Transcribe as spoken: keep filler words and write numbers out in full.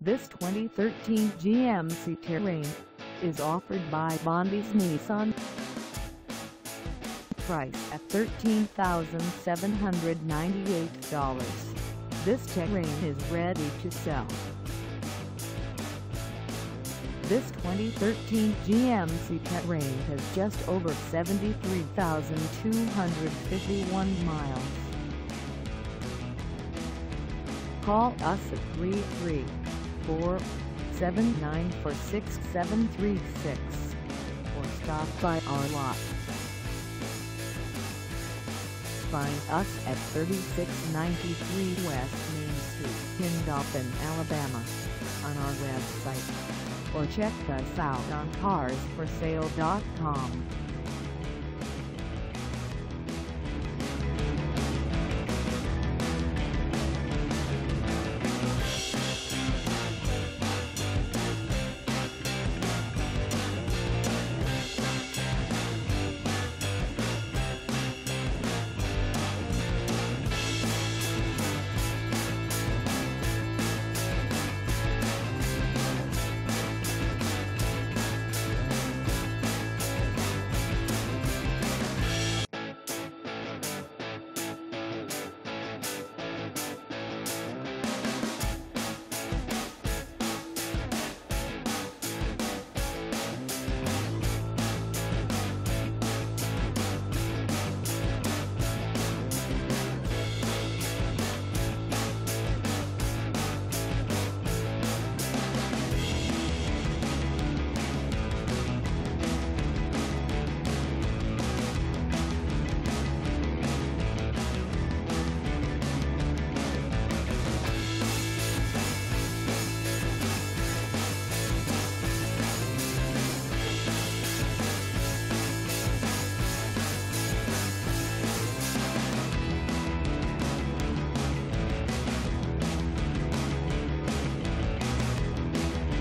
This twenty thirteen G M C Terrain is offered by Bondi's Nissan. Price at thirteen thousand seven hundred ninety-eight dollars. This Terrain is ready to sell. This twenty thirteen G M C Terrain has just over seventy-three thousand two hundred fifty-one miles. Call us at three three four, seven nine four, six seven three six or stop by our lot. Find us at thirty-six ninety-three West Main Street in Dothan, Alabama, on our website, or check us out on cars for sale dot com.